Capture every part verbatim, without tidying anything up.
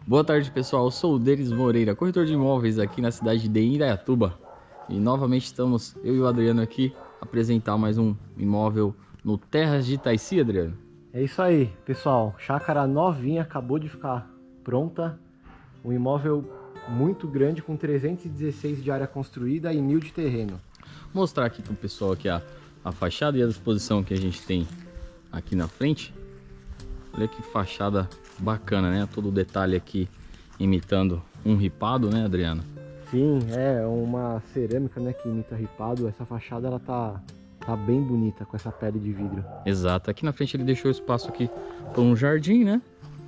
Boa tarde, pessoal. Eu sou o Denis Moreira, corretor de imóveis aqui na cidade de Indaiatuba. E novamente estamos, eu e o Adriano aqui, apresentar mais um imóvel no Terras de Itaici, Adriano. É isso aí, pessoal. Chácara novinha, acabou de ficar pronta. Um imóvel muito grande, com trezentos e dezesseis de área construída e mil de terreno. Vou mostrar aqui para o pessoal aqui a, a fachada e a disposição que a gente tem aqui na frente. Olha que fachada bacana, né? Todo o detalhe aqui imitando um ripado, né, Adriano? Sim, é uma cerâmica, né, que imita ripado. Essa fachada ela tá, tá bem bonita com essa pele de vidro. Exato. Aqui na frente ele deixou espaço aqui para um jardim, né?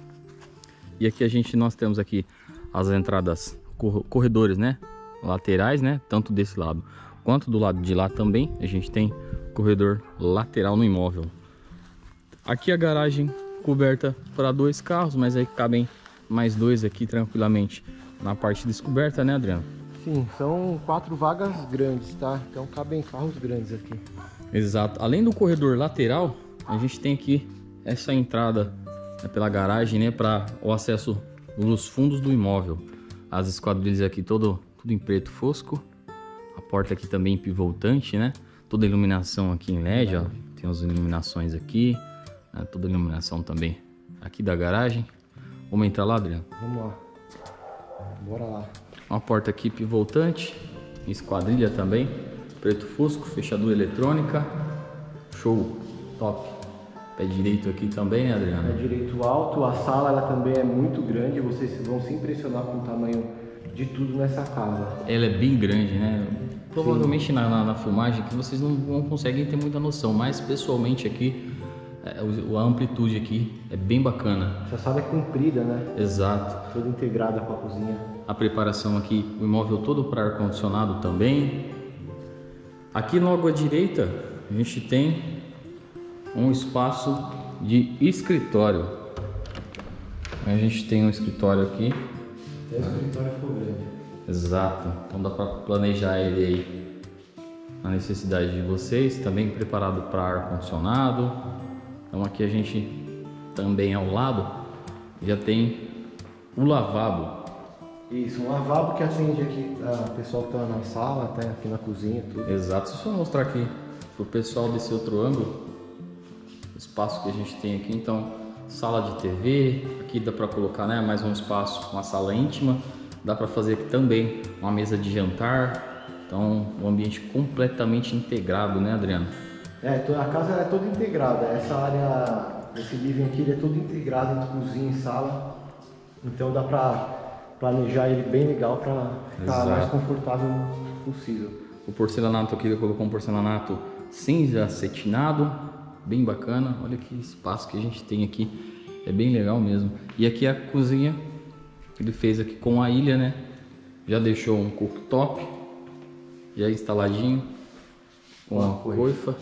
E aqui a gente nós temos aqui as entradas corredores, né? Laterais, né? Tanto desse lado quanto do lado de lá também a gente tem corredor lateral no imóvel. Aqui a garagem coberta para dois carros, mas aí cabem mais dois aqui tranquilamente na parte descoberta, né, Adriano? Sim, são quatro vagas grandes, tá? Então cabem carros grandes aqui. Exato. Além do corredor lateral, a gente tem aqui essa entrada, né, pela garagem, né, para o acesso nos fundos do imóvel. As esquadrilhas aqui todo tudo em preto fosco. A porta aqui também pivotante, né? Toda a iluminação aqui em L E D, ó. Tem as iluminações aqui. Né? Toda a iluminação também aqui da garagem. Vamos entrar lá, Adriano? Vamos lá. Bora lá. Uma porta aqui pivotante, esquadrilha também, preto fosco, fechadura eletrônica. Show, top. Pé direito aqui também, né, Adriano? Pé direito alto. A sala ela também é muito grande. Vocês vão se impressionar com o tamanho de tudo nessa casa. Ela é bem grande, né? Provavelmente na, na, na filmagem aqui vocês não, não conseguem ter muita noção, mas pessoalmente aqui é, a amplitude aqui é bem bacana. Essa sala é comprida, né? Exato. Toda integrada com a cozinha. A preparação aqui, o imóvel todo para ar-condicionado também. Aqui logo à direita a gente tem um espaço de escritório. A gente tem um escritório aqui. Até o escritório ficou grande. Exato, então dá para planejar ele aí na necessidade de vocês, também preparado para ar-condicionado. Então aqui a gente também ao lado já tem o lavabo. Isso, um lavabo que atende aqui a pessoal que está na sala, até aqui na cozinha, tudo. Exato, deixa eu mostrar aqui para o pessoal desse outro ângulo o espaço que a gente tem aqui. Então, sala de T V, aqui dá para colocar, né, mais um espaço, uma sala íntima. Dá para fazer aqui também uma mesa de jantar. Então, um ambiente completamente integrado, né, Adriano? É, a casa é toda integrada. Essa área, esse living aqui, ele é todo integrado entre cozinha e sala. Então dá para planejar ele bem legal para ficar mais confortável possível. O porcelanato aqui, ele colocou um porcelanato cinza acetinado, bem bacana. Olha que espaço que a gente tem aqui, é bem legal mesmo. E aqui a cozinha que ele fez aqui com a ilha, né? Já deixou um cooktop já instaladinho com uma coifa.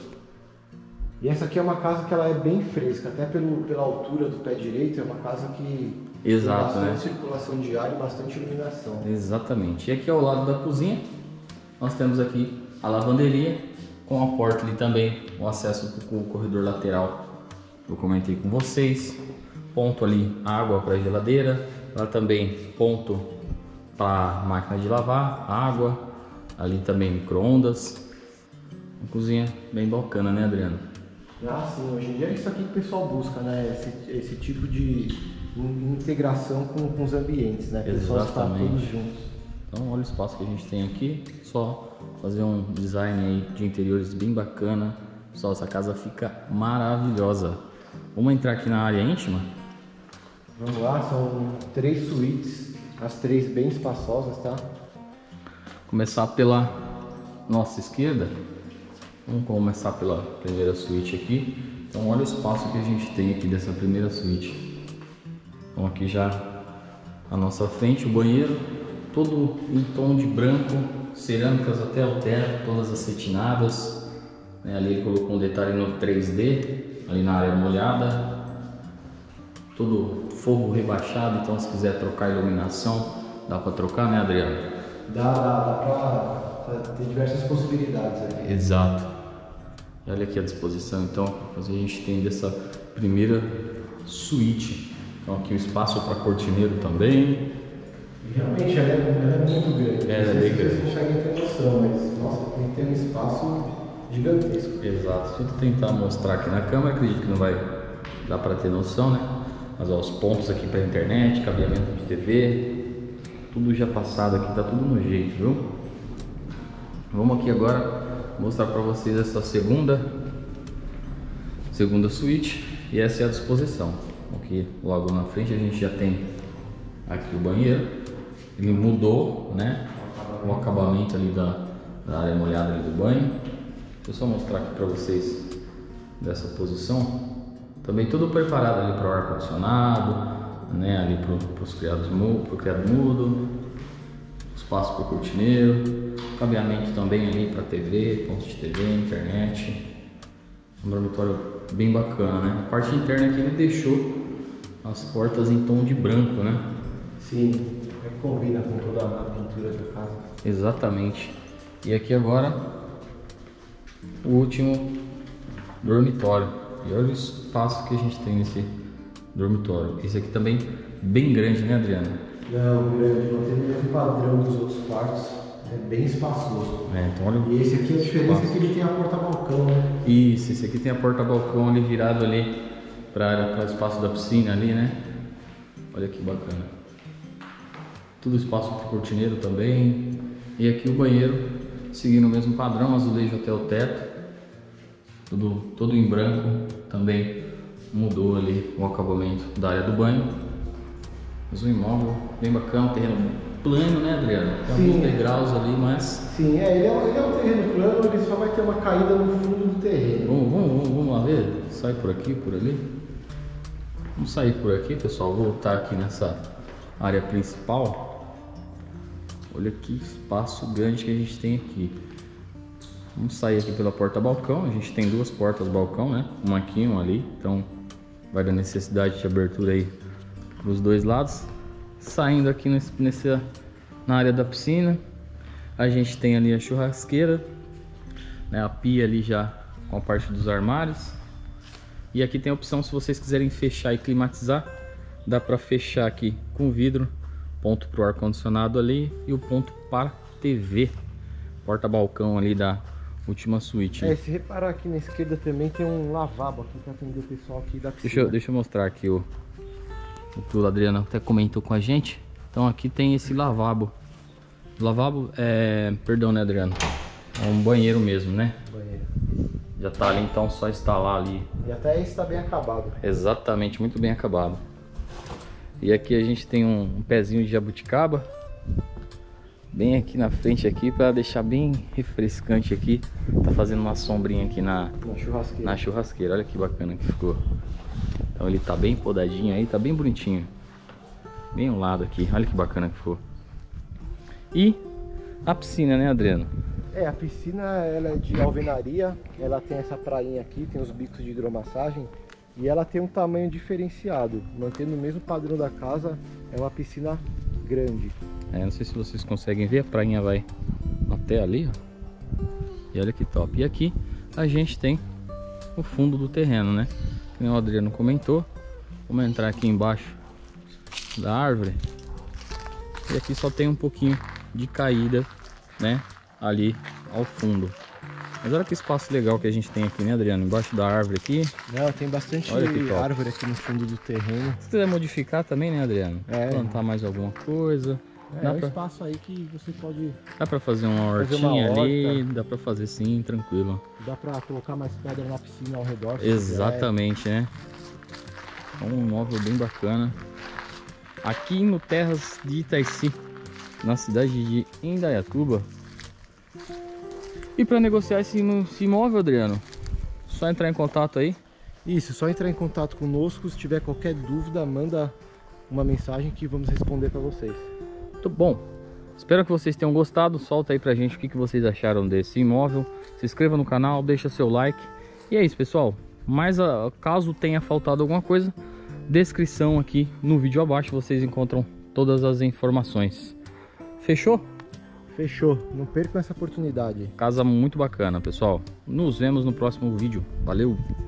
E essa aqui é uma casa que ela é bem fresca, até pelo, pela altura do pé direito. É uma casa que Exato, tem bastante, né? circulação de ar e bastante iluminação. Exatamente. E aqui ao lado da cozinha nós temos aqui a lavanderia com a porta ali também, o acesso para o corredor lateral. Eu comentei com vocês. Ponto ali, água para a geladeira. Lá também ponto para máquina de lavar, água. Ali também micro-ondas. Uma cozinha bem bacana, né, Adriano? Ah, sim. Hoje em dia é isso aqui que o pessoal busca, né? Esse, esse tipo de integração com, com os ambientes, né? O pessoal está todos juntos. Então, olha o espaço que a gente tem aqui. Só fazer um design aí de interiores bem bacana. Pessoal, essa casa fica maravilhosa. Vamos entrar aqui na área íntima? Vamos lá, são três suítes, as três bem espaçosas, tá? Começar pela nossa esquerda. Vamos começar pela primeira suíte aqui. Então olha o espaço que a gente tem aqui dessa primeira suíte. Então aqui já à nossa frente o banheiro, todo em tom de branco, cerâmicas até o teto, todas acetinadas. Ali ele colocou um detalhe no três D, ali na área molhada. Todo forro rebaixado, então se quiser trocar a iluminação, dá para trocar, né, Adriano? Dá, dá, dá para ter diversas possibilidades aqui. Exato. Olha aqui a disposição, então, a gente tem dessa primeira suíte. Então aqui o espaço para cortineiro também. E realmente ela é, ela é muito grande. Ela é bem grande. Vocês conseguem ter noção, mas nossa, tem que ter um espaço gigantesco. Exato. Se eu tentar mostrar aqui na câmera, acredito que não vai dar para ter noção, né? Mas ó, os pontos aqui para internet, cabeamento de T V, tudo já passado aqui, tá tudo no jeito, viu? Vamos aqui agora mostrar para vocês essa segunda segunda suíte, e essa é a disposição. Aqui logo na frente a gente já tem aqui o banheiro. Ele mudou, né, o acabamento ali da, da área molhada ali do banho. Deixa eu só mostrar aqui para vocês dessa posição. Também tudo preparado ali para o ar condicionado, né, ali para os criados mudo, pro criado mudo, espaço para o cortineiro, cabeamento também ali para T V, pontos de T V, internet. Um dormitório bem bacana, né? A parte interna aqui ele deixou as portas em tom de branco, né? Sim, é que combina com toda a pintura da casa. Exatamente. E aqui agora o último dormitório. E olha o espaço que a gente tem nesse dormitório. Esse aqui também bem grande, né, Adriano? Não, grande, não tem o mesmo padrão dos outros quartos. É bem espaçoso. É, então olha. E esse aqui, a diferença é que ele tem a porta-balcão, né? Isso, esse aqui tem a porta-balcão ali virado ali para o espaço da piscina ali, né? Olha que bacana. Tudo espaço para o cortineiro também. E aqui o banheiro, seguindo o mesmo padrão, azulejo até o teto. Tudo, todo em branco. Também mudou ali o acabamento da área do banho. Mas um imóvel bem bacana, terreno plano, né, Adriano? Tem Sim. alguns degraus ali, mas... Sim, é, ele é, um, ele é um terreno plano, ele só vai ter uma caída no fundo do terreno. Vamos, vamos, vamos, vamos lá ver? Sai por aqui, por ali. Vamos sair por aqui, pessoal. Voltar aqui nessa área principal. Olha que espaço grande que a gente tem aqui. Vamos sair aqui pela porta-balcão. A gente tem duas portas-balcão, né? Uma aqui e uma ali. Então vai dar necessidade de abertura aí para os dois lados. Saindo aqui nesse, nessa, na área da piscina, a gente tem ali a churrasqueira, né, a pia ali já com a parte dos armários. E aqui tem a opção, se vocês quiserem fechar e climatizar, dá para fechar aqui com vidro, ponto para o ar-condicionado ali e o ponto para T V, porta-balcão ali da última suíte. É, se reparar aqui na esquerda também tem um lavabo aqui para atender o pessoal aqui da piscina. Deixa eu, deixa eu mostrar aqui o... O que o Adriano até comentou com a gente. Então aqui tem esse lavabo. Lavabo é... Perdão, né, Adriano? É um banheiro mesmo, né? Banheiro. Já tá ali, então só instalar ali. E até esse tá bem acabado. Exatamente, muito bem acabado. E aqui a gente tem um, um pezinho de jabuticaba. Bem aqui na frente aqui, para deixar bem refrescante aqui. Tá fazendo uma sombrinha aqui na, na churrasqueira. Na churrasqueira. Olha que bacana que ficou. Então ele tá bem podadinho aí, tá bem bonitinho. Bem ao lado aqui, olha que bacana que ficou. E a piscina, né, Adriano? É, a piscina ela é de alvenaria, ela tem essa prainha aqui, tem os bicos de hidromassagem e ela tem um tamanho diferenciado, mantendo o mesmo padrão da casa, é uma piscina grande. É, não sei se vocês conseguem ver, a prainha vai até ali, ó. E olha que top. E aqui a gente tem o fundo do terreno, né? Como o Adriano comentou, vamos entrar aqui embaixo da árvore. E aqui só tem um pouquinho de caída, né, ali ao fundo. Mas olha que espaço legal que a gente tem aqui, né, Adriano? Embaixo da árvore aqui. Não, tem bastante árvore aqui no fundo do terreno. Se quiser modificar também, né, Adriano? É. Plantar mais alguma coisa. É, dá é um pra... espaço aí que você pode... Dá pra fazer uma hortinha fazer uma ali, horta. Dá pra fazer sim, tranquilo. Dá pra colocar mais pedra na piscina ao redor. Exatamente, né? É um imóvel bem bacana. Aqui no Terras de Itaici, na cidade de Indaiatuba. E para negociar esse, esse imóvel, Adriano, só entrar em contato aí. Isso, só entrar em contato conosco. Se tiver qualquer dúvida, manda uma mensagem que vamos responder para vocês. Muito bom. Espero que vocês tenham gostado. Solta aí pra gente o que, que vocês acharam desse imóvel. Se inscreva no canal, deixa seu like. E é isso, pessoal. Mas a, caso tenha faltado alguma coisa, descrição aqui no vídeo abaixo vocês encontram todas as informações. Fechou? Fechou. Não percam essa oportunidade. Casa muito bacana, pessoal. Nos vemos no próximo vídeo. Valeu!